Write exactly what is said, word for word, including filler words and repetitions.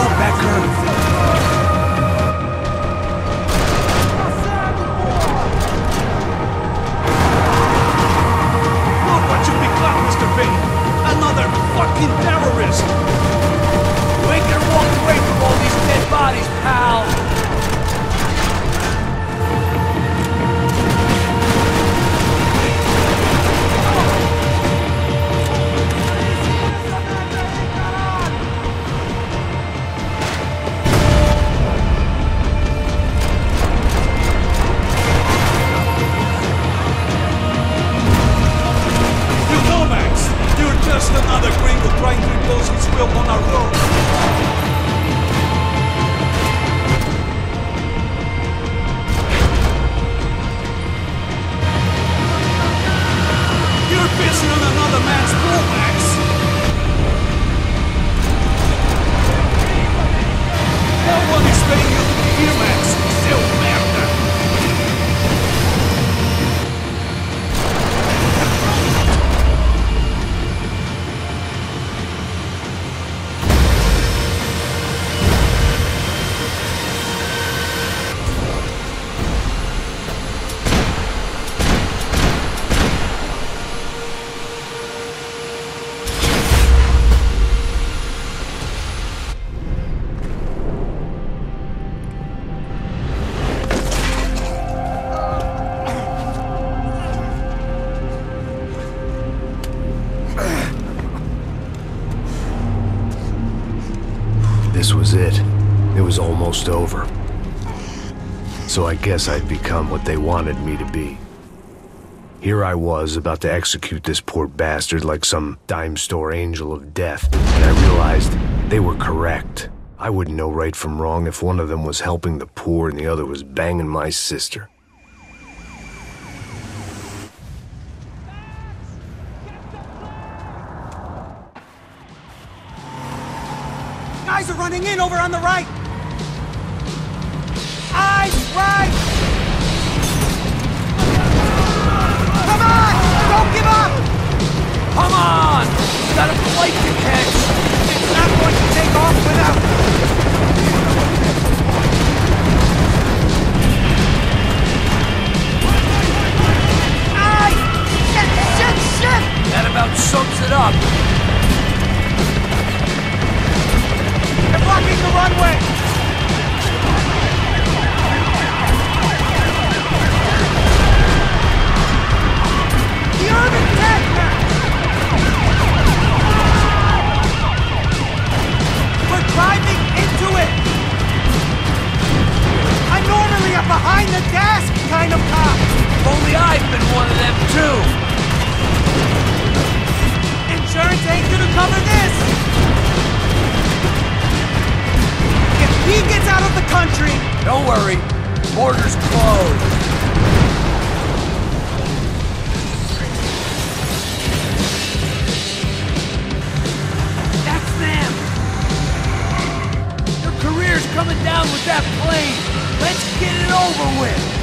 This was it. It was almost over. So I guess I'd become what they wanted me to be. Here I was, about to execute this poor bastard like some dime store angel of death, and I realized they were correct. I wouldn't know right from wrong if one of them was helping the poor and the other was banging my sister. Guys are running in over on the right! Eyes right! Come on! Don't give up! Come on! We got a flight to catch! It's not going to take off without... Eyes! Shit! Shit! Shit! That about sums it up. They're blocking the runway! The urban tech map! We're driving into it! I'm normally a behind-the-desk kind of cop! If only I've been one of them too! Insurance ain't gonna cover this! He gets out of the country! Don't worry, border's closed. That's them! Their career's coming down with that plane. Let's get it over with!